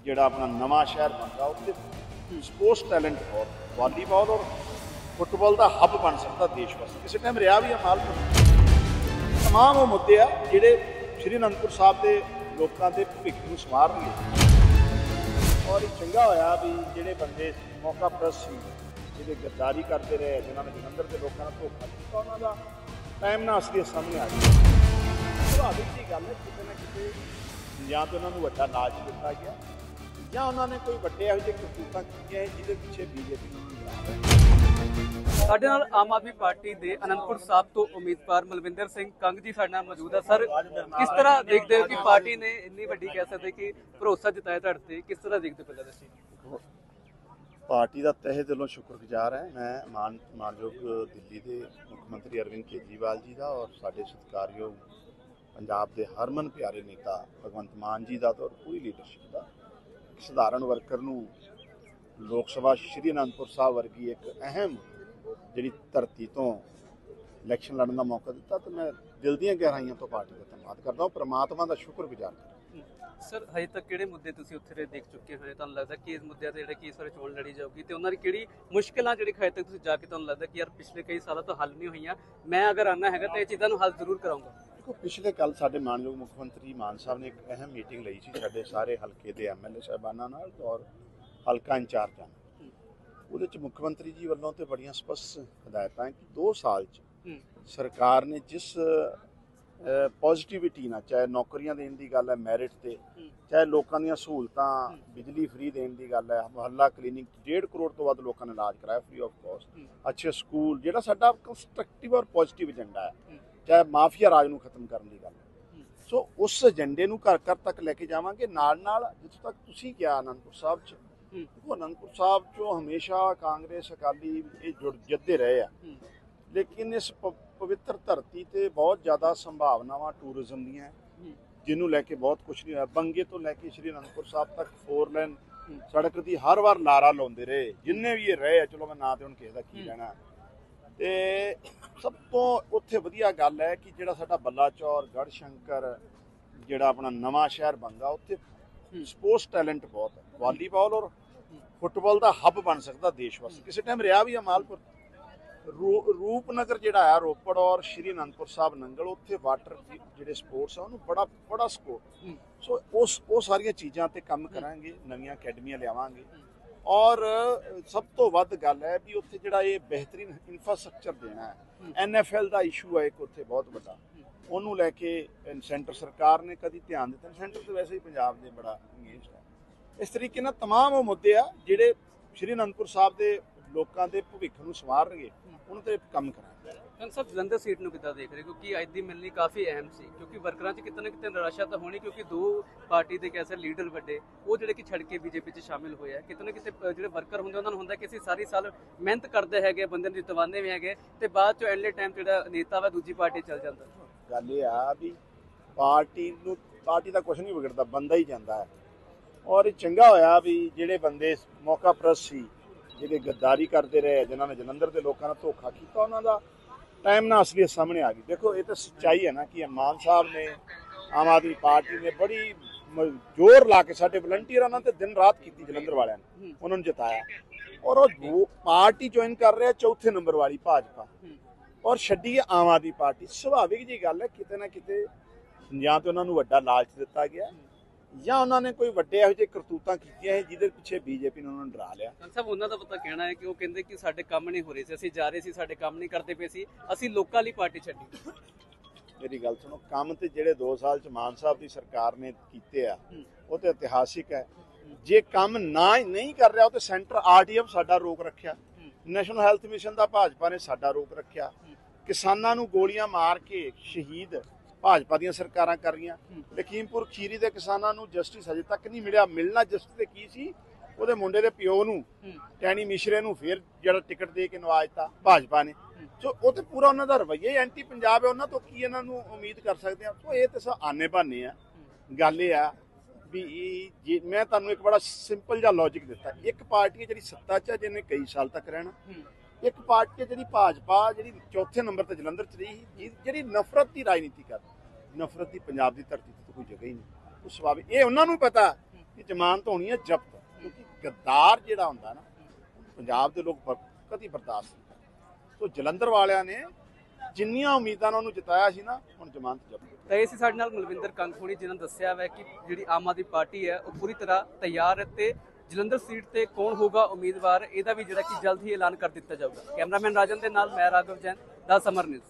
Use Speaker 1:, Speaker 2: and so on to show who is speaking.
Speaker 1: ਜਿਹੜਾ ਆਪਣਾ ਨਵਾਂ ਸ਼ਹਿਰ ਬਣਦਾ ਉੱਥੇ ਸਪੋਰਟਸ ਟੈਲੈਂਟ ਬਹੁਤ ਵਾਲੀਬਾਲ ਔਰ ਫੁੱਟਬਾਲ ਦਾ ਹੱਬ ਬਣ ਸਕਦਾ ਦੇਸ਼ ਵਾਸਤੇ। ਕਿਸੇ ਟਾਈਮ ਰਿਹਾ ਵੀ ਆ ਮਾਲਪੁਰ। ਤਮਾਮ ਉਹ ਮੁੱਦੇ ਆ ਜਿਹੜੇ ਸ਼੍ਰੀ ਅਨੰਦਪੁਰ ਸਾਹਿਬ ਦੇ ਲੋਕਾਂ ਦੇ ਭਵਿੱਖ ਨੂੰ ਸੰਵਾਰਨਗੇ। ਔਰ ਇਹ ਚੰਗਾ ਹੋਇਆ ਵੀ ਜਿਹੜੇ ਬੰਦੇ ਮੌਕਾ ਪ੍ਰਸਤ ਸੀ, ਜਿਹੜੇ ਗੱਦਾਰੀ ਕਰਦੇ ਰਹੇ, ਜਿਨ੍ਹਾਂ ਨੇ ਜਲੰਧਰ ਦੇ ਲੋਕਾਂ ਨਾਲ ਧੋਖਾ ਕੀਤਾ, ਉਹਨਾਂ ਦਾ ਟਾਈਮ ਨਾਲ ਅਸਲੀ ਸਾਹਮਣੇ ਆ ਗਿਆ। ਸੁਭਾਵਿਕ ਦੀ ਗੱਲ ਹੈ, ਕਿਤੇ ਨਾ ਕਿਤੇ ਜਾਂ ਤਾਂ ਉਹਨਾਂ ਨੂੰ ਵੱਡਾ ਲਾਲਚ ਦਿੱਤਾ ਗਿਆ ਜਾਂ ਉਹਨਾਂ ਨੇ ਕੋਈ ਵੱਡੇ ਇਹੋ ਜਿਹੇ ਕਰਤੂਤਾਂ ਕੀਤੀਆਂ ਜਿਹਦੇ ਪਿੱਛੇ ਬੀਜੇਪੀ ਨੂੰ
Speaker 2: ਸਾਡੇ ਨਾਲ ਆਮ ਆਦਮੀ ਪਾਰਟੀ ਦੇ ਅਨੰਦਪੁਰ ਸਾਹਿਬ ਤੋਂ ਉਮੀਦਵਾਰ ਮਲਵਿੰਦਰ ਸਿੰਘ ਕੰਗ ਜੀ ਸਾਡੇ ਨਾਲ ਮੌਜੂਦ ਹੈ। ਸਰ, ਕਿਸ ਤਰ੍ਹਾਂ ਦੇਖਦੇ ਹੋ ਕਿ ਪਾਰਟੀ ਨੇ ਇੰਨੀ ਵੱਡੀ ਕਹਿ ਸਕਦੇ ਕਿ ਭਰੋਸਾ ਜਤਾਇਆ ਤੁਹਾਡੇ ਤੇ, ਕਿਸ ਤਰ੍ਹਾਂ ਦੇਖਦੇ ਪਹਿਲਾਂ ਦੱਸੋ।
Speaker 1: ਪਾਰਟੀ ਦਾ ਤਹਿ ਦਿਲੋਂ ਸ਼ੁਕਰਗੁਜ਼ਾਰ ਹੈ ਮੈਂ ਮਾਨਯੋਗ ਦਿੱਲੀ ਦੇ ਮੁੱਖ ਮੰਤਰੀ ਅਰਵਿੰਦ ਕੇਜਰੀਵਾਲ ਜੀ ਦਾ ਔਰ ਸਾਡੇ ਸਤਿਕਾਰਯੋਗ ਪੰਜਾਬ ਦੇ ਹਰਮਨ ਪਿਆਰੇ ਨੇਤਾ ਭਗਵੰਤ ਮਾਨ ਜੀ ਦਾ ਤੇ ਪੂਰੀ ਲੀਡਰਸ਼ਿਪ ਦਾ। ਸਧਾਰਨ ਵਰਕਰ ਨੂੰ ਲੋਕ ਸਭਾ ਸ਼੍ਰੀ ਅਨੰਦਪੁਰ ਸਾਹਿਬ ਵਰਗੀ ਇੱਕ ਅਹਿਮ ਜਿਹੜੀ ਧਰਤੀ ਤੋਂ ਇਲੈਕਸ਼ਨ ਲੜਨ ਦਾ ਮੌਕਾ ਦਿੱਤਾ, ਤਾਂ ਮੈਂ ਦਿਲ ਦੀਆਂ ਗਹਿਰਾਈਆਂ ਤੋਂ ਪਾਰਟੀ ਦਾ ਧੰਨਵਾਦ ਕਰਦਾ ਹਾਂ, ਪ੍ਰਮਾਤਮਾ ਦਾ ਸ਼ੁਕਰਗੁਜ਼ਾਰ ਕਰਦਾ।
Speaker 2: ਸਰ, ਹਜੇ ਤੱਕ ਕਿਹੜੇ ਮੁੱਦੇ ਤੁਸੀਂ ਉੱਥੇ ਦੇਖ ਚੁੱਕੇ ਹੋਏ, ਤੁਹਾਨੂੰ ਲੱਗਦਾ ਕਿ ਇਸ ਮੁੱਦਿਆਂ ਤੇ ਜਿਹੜੇ ਕਿ ਇਸ ਵਾਰ ਚੋਣ ਲੜੀ ਜਾਊਗੀ ਤੇ ਉਹਨਾਂ ਦੀ ਕਿਹੜੀ ਮੁਸ਼ਕਿਲਾਂ ਜਿਹੜੀ ਹਜੇ ਤੱਕ ਤੁਸੀਂ ਜਾ ਕੇ ਤੁਹਾਨੂੰ ਲੱਗਦਾ ਕਿ ਯਾਰ ਪਿਛਲੇ ਕਈ ਸਾਲਾਂ ਤੋਂ ਹੱਲ ਨਹੀਂ ਹੋਈਆਂ, ਮੈਂ ਅਗਰ ਆਉਣਾ ਹੈਗਾ ਤਾਂ ਇਹ ਚੀਜ਼ਾਂ ਨੂੰ ਹੱਲ ਜ਼ਰੂਰ ਕਰਾਂਗਾ।
Speaker 1: ਦੇਖੋ, ਪਿਛਲੇ ਕੱਲ ਸਾਡੇ ਮਾਨਯੋਗ ਮੁੱਖ ਮੰਤਰੀ ਮਾਨ ਸਾਹਿਬ ਨੇ ਇੱਕ ਅਹਿਮ ਮੀਟਿੰਗ ਲਈ ਸੀ ਸਾਡੇ ਸਾਰੇ ਹਲਕੇ ਦੇ ਐਮਐਲਏ ਸਾਹਿਬਾਨਾਂ ਨਾਲ ਔਰ ਹਲਕਾ ਇੰਚਾਰਜਾਂ ਨਾਲ। ਉਹਦੇ ਚ ਮੁੱਖ ਮੰਤਰੀ ਜੀ ਵੱਲੋਂ ਤੇ ਬੜੀਆਂ ਸਪਸ਼ਟ ਹਦਾਇਤਾਂ ਕਿ 2 ਸਾਲ ਚ ਸਰਕਾਰ ਨੇ ਜਿਸ ਪੋਜ਼ਿਟਿਵਿਟੀ ਨਾਲ, ਚਾਹੇ ਨੌਕਰੀਆਂ ਦੇਣ ਦੀ ਗੱਲ ਹੈ ਮੈਰਿਟ ਤੇ, ਚਾਹੇ ਲੋਕਾਂ ਦੀਆਂ ਸਹੂਲਤਾਂ, ਬਿਜਲੀ ਫ੍ਰੀ ਦੇਣ ਦੀ ਗੱਲ ਹੈ, ਮੁਹੱਲਾ ਕਲੀਨਿਕ 1.5 ਕਰੋੜ ਤੋਂ ਵੱਧ ਲੋਕਾਂ ਨੇ ਇਲਾਜ ਕਰਾਇਆ ਫ੍ਰੀ ਆਫ ਕਾਸਟ, ਅੱਛੇ ਸਕੂਲ, ਜਿਹੜਾ ਸਾਡਾ ਕੰਸਟਰਕਟਿਵ ਔਰ ਪੋਜ਼ਿਟਿਵ ਏਜੰਡਾ ਹੈ, ਚਾਹੇ ਮਾਫੀਆ ਰਾਜ ਨੂੰ ਖਤਮ ਕਰਨ ਦੀ ਗੱਲ ਹੈ। ਸੋ ਉਸ ਏਜੰਡੇ ਨੂੰ ਘਰ ਘਰ ਤੱਕ ਲੈ ਕੇ ਜਾਵਾਂਗੇ। ਨਾਲ ਨਾਲ ਜਿੱਥੋਂ ਤੱਕ ਤੁਸੀਂ ਕਿਹਾ ਅਨੰਦਪੁਰ ਸਾਹਿਬ 'ਚ, ਉਹ ਅਨੰਦਪੁਰ ਸਾਹਿਬ 'ਚੋਂ ਹਮੇਸ਼ਾ ਕਾਂਗਰਸ ਅਕਾਲੀ ਇਹ ਜੁੜਦੇ ਰਹੇ ਆ, ਲੇਕਿਨ ਇਸ ਪਵਿੱਤਰ ਧਰਤੀ ਤੇ ਬਹੁਤ ਜ਼ਿਆਦਾ ਸੰਭਾਵਨਾਵਾਂ ਟੂਰਿਜ਼ਮ ਦੀਆਂ, ਜਿਹਨੂੰ ਲੈ ਕੇ ਬਹੁਤ ਕੁਛ ਨਹੀਂ ਹੋਇਆ। ਬੰਗੇ ਤੋਂ ਲੈ ਕੇ ਸ਼੍ਰੀ ਅਨੰਦਪੁਰ ਸਾਹਿਬ ਤੱਕ 4 ਲੇਨ ਸੜਕ ਦੀ ਹਰ ਵਾਰ ਲਾਰਾ ਲਾਉਂਦੇ ਰਹੇ ਜਿੰਨੇ ਵੀ ਇਹ ਰਹੇ ਆ। ਚਲੋ ਮੈਂ ਨਾਂ ਤੇ ਹੁਣ ਕਿਸੇ ਦਾ ਕੀ ਲੈਣਾ। ਤੇ ਸਭ ਤੋਂ ਉੱਥੇ ਵਧੀਆ ਗੱਲ ਹੈ ਕਿ ਜਿਹੜਾ ਸਾਡਾ ਬਲਾਚੌਰ, ਗੜ੍ਹਸ਼ੰਕਰ, ਜਿਹੜਾ ਆਪਣਾ ਨਵਾਂ ਸ਼ਹਿਰ ਬਣਦਾ, ਉੱਥੇ ਸਪੋਰਟਸ ਟੈਲੈਂਟ ਬਹੁਤ ਹੈ। ਵਾਲੀਬਾਲ ਔਰ ਫੁੱਟਬਾਲ ਦਾ ਹੱਬ ਬਣ ਸਕਦਾ ਦੇਸ਼ ਵਾਸਤੇ। ਕਿਸੇ ਟਾਈਮ ਰਿਹਾ ਵੀ ਆ ਮਾਲਪੁਰ। ਰੂਪਨਗਰ ਜਿਹੜਾ ਆ, ਰੋਪੜ ਔਰ ਸ਼੍ਰੀ ਅਨੰਦਪੁਰ ਸਾਹਿਬ ਨੰਗਲ, ਉੱਥੇ ਵਾਟਰ ਜਿਹੜੇ ਸਪੋਰਟਸ ਆ ਉਹਨੂੰ ਬੜਾ ਸਕੋਪ। ਸੋ ਉਹ ਸਾਰੀਆਂ ਚੀਜ਼ਾਂ ਤੇ ਕੰਮ ਕਰਾਂਗੇ, ਨਵੀਆਂ ਅਕੈਡਮੀਆਂ ਲਿਆਵਾਂਗੇ। ਔਰ ਸਭ ਤੋਂ ਵੱਧ ਗੱਲ ਹੈ ਵੀ ਉੱਥੇ ਜਿਹੜਾ ਇਹ ਬਿਹਤਰੀਨ ਇਨਫਰਾਸਟ੍ਰਕਚਰ ਦੇਣਾ ਹੈ। NFL ਦਾ ਇਸ਼ੂ ਹੈ ਇੱਕ ਉੱਥੇ ਬਹੁਤ ਵੱਡਾ, ਉਹਨੂੰ ਲੈ ਕੇ ਸੈਂਟਰ ਸਰਕਾਰ ਨੇ ਕਦੀ ਧਿਆਨ ਦਿੱਤਾ। ਸੈਂਟਰ ਤੇ ਵੈਸੇ ਹੀ ਪੰਜਾਬ ਦੇ ਬੜਾ ਇੰਗੇਜ ਹੈ। ਇਸ ਤਰੀਕੇ ਨਾਲ ਤਮਾਮ ਉਹ ਮੁੱਦੇ ਆ ਜਿਹੜੇ ਸ਼੍ਰੀ ਅਨੰਦਪੁਰ ਸਾਹਿਬ ਦੇ ਲੋਕਾਂ ਦੇ ਭਵਿੱਖ ਨੂੰ ਸੰਵਾਰਨਗੇ, ਉਹਨਾਂ ਤੇ ਕੰਮ ਕਰਾਂਗੇ।
Speaker 2: ਸਰ, ਜਲੰਧਰ ਸੀਟ ਨੂੰ ਕਿੱਦਾਂ ਦੇਖ ਰਹੇ, ਕਿਉਂਕਿ ਅੱਜ ਦੀ ਮਿਲਣੀ ਕਾਫੀ ਅਹਿਮ ਸੀ, ਕਿਉਂਕਿ ਵਰਕਰਾਂ 'ਚ ਕਿਤੇ ਨਾ ਕਿਤੇ ਨਿਰਾਸ਼ਾ ਤਾਂ ਹੋਣੀ, ਕਿਉਂਕਿ 2 ਪਾਰਟੀ ਦੇ ਕੈਸੇ ਲੀਡਰ ਵੱਡੇ ਉਹ ਜਿਹੜੇ ਕਿ ਛੱਡ ਕੇ ਬੀਜੇਪੀ 'ਚ ਸ਼ਾਮਿਲ ਹੋਏ ਆ। ਕਿਤੇ ਨਾ ਕਿਤੇ ਜਿਹੜੇ ਵਰਕਰ ਹੁੰਦੇ ਉਹਨਾਂ ਨੂੰ ਹੁੰਦਾ ਕਿ ਅਸੀਂ ਸਾਰੀ ਸਾਲ ਮਿਹਨਤ ਕਰਦੇ ਹੈਗੇ, ਬੰਦੇ ਨੂੰ ਜਿਤਵਾਉਂਦੇ ਵੀ ਹੈਗੇ, ਤੇ ਬਾਅਦ 'ਚੋਂ ਐਂਡਲੇ ਟਾਈਮ ਜਿਹੜਾ ਨੇਤਾ ਵਾ ਦੂਜੀ ਪਾਰਟੀ ਚੱਲ ਜਾਂਦਾ।
Speaker 1: ਗੱਲ ਇਹ ਆ ਵੀ ਪਾਰਟੀ ਦਾ ਕੁਛ ਨਹੀਂ ਵਿਗੜਦਾ, ਬੰਦਾ ਹੀ ਜਾਂਦਾ ਹੈ। ਔਰ ਇਹ ਚੰਗਾ ਹੋਇਆ ਵੀ ਜਿਹੜੇ ਬੰਦੇ ਮੌਕਾ ਪ੍ਰਸਤ ਸੀ, ਜਿਹੜੇ ਗੱਦਾਰੀ ਕਰਦੇ ਰਹੇ, ਜਿਨ੍ਹਾਂ ਨੇ ਜਲੰਧਰ ਦੇ ਲੋਕਾਂ ਨਾਲ ਧੋਖਾ ਕੀਤਾ, ਉਹਨਾਂ ਦਾ ਟਾਈਮ ਨਾਲ ਅਸਲੀਅਤ ਸਾਹਮਣੇ ਆ ਗਈ। ਦੇਖੋ, ਇਹ ਤਾਂ ਸੱਚਾਈ ਹੈ ਨਾ ਕਿ ਮਾਨ ਸਾਹਿਬ ਨੇ, ਆਮ ਆਦਮੀ ਪਾਰਟੀ ਨੇ ਬੜੀ ਜ਼ੋਰ ਲਾ ਕੇ ਸਾਡੇ ਵਲੰਟੀਅਰਾਂ ਨਾਲ ਤੇ ਦਿਨ ਰਾਤ ਕੀਤੀ, ਜਲੰਧਰ ਵਾਲਿਆਂ ਨੇ ਉਹਨਾਂ ਨੂੰ ਜਿਤਾਇਆ। ਔਰ ਉਹ ਪਾਰਟੀ ਜੁਆਇਨ ਕਰ ਰਿਹਾ 4ਥੇ ਨੰਬਰ ਵਾਲੀ ਭਾਜਪਾ, ਔਰ ਛੱਡੀ ਆਮ ਆਦਮੀ ਪਾਰਟੀ। ਸੁਭਾਵਿਕ ਜੀ ਗੱਲ ਹੈ, ਕਿਤੇ ਨਾ ਕਿਤੇ ਜਾਂ ਤਾਂ ਉਹਨਾਂ ਨੂੰ ਵੱਡਾ ਲਾਲਚ ਦਿੱਤਾ ਗਿਆ ਜਾਂ ਉਹਨਾਂ ਨੇ ਕੋਈ ਵੱਡੇ ਇਹੋ ਜਿਹੇ ਕਰਤੂਤਾਂ ਕੀਤੀਆਂ ਜਿਹਦੇ ਪਿੱਛੇ ਬੀਜੇਪੀ ਨੇ ਉਹਨਾਂ ਨੂੰ ਡਰਾ ਲਿਆ।
Speaker 2: ਸਭ ਉਹਨਾਂ ਦਾ ਪਤਾ ਕਹਿਣਾ ਹੈ ਕਿ ਉਹ ਕਹਿੰਦੇ ਕਿ ਸਾਡੇ ਕੰਮ ਨਹੀਂ ਹੋ ਰਹੇ ਸੀ, ਅਸੀਂ ਜਾ ਰਹੇ ਸੀ, ਸਾਡੇ ਕੰਮ ਨਹੀਂ ਕਰਦੇ ਪਏ ਸੀ, ਅਸੀਂ ਲੋਕਾਂ ਲਈ ਪਾਰਟੀ ਛੱਡੀ।
Speaker 1: ਮੇਰੀ ਗੱਲ ਸੁਣੋ, ਕੰਮ ਤੇ ਜਿਹੜੇ 2 ਸਾਲ ਚ ਮਾਨ ਸਾਹਿਬ ਦੀ ਸਰਕਾਰ ਨੇ ਕੀਤੇ ਆ ਉਹ ਤੇ ਇਤਿਹਾਸਿਕ ਹੈ। ਜੇ ਕੰਮ ਨਹੀਂ ਕਰ ਰਿਹਾ ਉਹ ਤੇ ਸੈਂਟਰ RTF ਸਾਡਾ ਰੋਕ ਰੱਖਿਆ, ਨੈਸ਼ਨਲ ਹੈਲਥ ਮਿਸ਼ਨ ਦਾ ਭਾਜਪਾ ਨੇ ਸਾਡਾ ਰੋਕ ਰੱਖਿਆ, ਕਿਸਾਨਾਂ ਨੂੰ ਗੋਲੀਆਂ ਮਾਰ ਕੇ ਸ਼ਹੀਦ ਭਾਜਪਾ ਦੀਆਂ ਸਰਕਾਰਾਂ ਕਰ ਰਹੀਆਂ। ਲਖੀਮਪੁਰ ਖੀਰੀ ਦੇ ਕਿਸਾਨਾਂ ਨੂੰ ਜਸਟਿਸ ਹਜੇ ਤੱਕ ਨਹੀਂ ਮਿਲਿਆ। ਮਿਲਣਾ ਜਸਟਿਸ ਤੇ ਕੀ ਸੀ, ਉਹਦੇ ਮੁੰਡੇ ਦੇ ਪਿਓ ਨੂੰ, ਟੈਣੀ ਮਿਸ਼ਰੇ ਨੂੰ ਫਿਰ ਜਿਹੜਾ ਟਿਕਟ ਦੇ ਕੇ ਨਵਾਜਤਾ ਭਾਜਪਾ ਨੇ। ਸੋ ਉਹ ਤੇ ਪੂਰਾ ਉਹਨਾਂ ਦਾ ਰਵੱਈਆ ਹੀ ਐਂਟੀ ਪੰਜਾਬ ਹੈ, ਉਹਨਾਂ ਤੋਂ ਕੀ ਇਹਨਾਂ ਨੂੰ ਉਮੀਦ ਕਰ ਸਕਦੇ ਆ। ਸੋ ਇਹ ਤੇ ਸਭ ਆਨੇ ਬਹਾਨੇ ਆ। ਗੱਲ ਇਹ ਆ ਵੀ ਜੇ ਮੈਂ ਤੁਹਾਨੂੰ ਇੱਕ ਬੜਾ ਸਿੰਪਲ ਜਿਹਾ ਲੌਜਿਕ ਦਿੱਤਾ, ਇੱਕ ਪਾਰਟੀ ਹੈ ਜਿਹੜੀ ਸੱਤਾ 'ਚ, ਜਿਹਨੇ ਕਈ ਸਾਲ ਤੱਕ ਰਹਿਣਾ, ਇੱਕ ਪਾਰਟੀ ਜਿਹੜੀ ਭਾਜਪਾ ਜਿਹੜੀ 4ਥੇ ਨੰਬਰ ਤੇ ਜਲੰਧਰ 'ਚ ਰਹੀ, ਜਿਹੜੀ ਨਫ਼ਰਤ ਦੀ ਰਾਜਨੀਤੀ ਕਰਦੀ। ਨਫ਼ਰਤ ਦੀ ਪੰਜਾਬ ਦੀ ਧਰਤੀ ਤੇ ਕੋਈ ਜਗ੍ਹਾ ਹੀ ਨਹੀਂ। ਉਹ ਸੁਭਾਵਿਕ, ਇਹ ਉਹਨਾਂ ਨੂੰ ਪਤਾ ਕਿ ਜ਼ਮਾਨਤ ਹੋਣੀ ਹੈ ਜ਼ਬਤ, ਕਿਉਂਕਿ ਗੱਦਾਰ ਜਿਹੜਾ ਹੁੰਦਾ ਨਾ ਪੰਜਾਬ ਦੇ ਲੋਕ ਕਦੀ ਬਰਦਾਸ਼ਤ ਨਹੀਂ ਕਰਦੇ। ਸੋ ਜਲੰਧਰ ਵਾਲਿਆਂ ਨੇ ਜਿੰਨੀਆਂ ਉਮੀਦਾਂ ਨਾਲ ਉਹਨੂੰ ਜਿਤਾਇਆ ਸੀ ਨਾ, ਹੁਣ ਜ਼ਮਾਨਤ ਜ਼ਬਤ।
Speaker 2: ਤਾਂ ਇਹ ਸੀ ਸਾਡੇ ਨਾਲ ਮਲਵਿੰਦਰ ਕੰਗ ਹੋਣੀ, ਜਿਨ੍ਹਾਂ ਨੇ ਦੱਸਿਆ ਹੈ ਕਿ ਜਿਹੜੀ ਆਮ ਆਦਮੀ ਪਾਰਟੀ ਹੈ ਉਹ ਪੂਰੀ ਤਰ੍ਹਾਂ ਤਿਆਰ ਹੈ ਤੇ ਜਲੰਧਰ ਸੀਟ ਤੇ ਕੌਣ ਹੋਗਾ ਉਮੀਦਵਾਰ, ਇਹਦਾ ਵੀ ਜਿਹੜਾ ਕਿ ਜਲਦ ਹੀ ਐਲਾਨ ਕਰ ਦਿੱਤਾ ਜਾਊਗਾ। ਕੈਮਰਾਮੈਨ ਰਾਜਨ ਦੇ ਨਾਲ ਮੈਂ ਰਾਘਵ ਜੈਨ ਦਾ ਸਮਰ ਨਿਊਜ਼।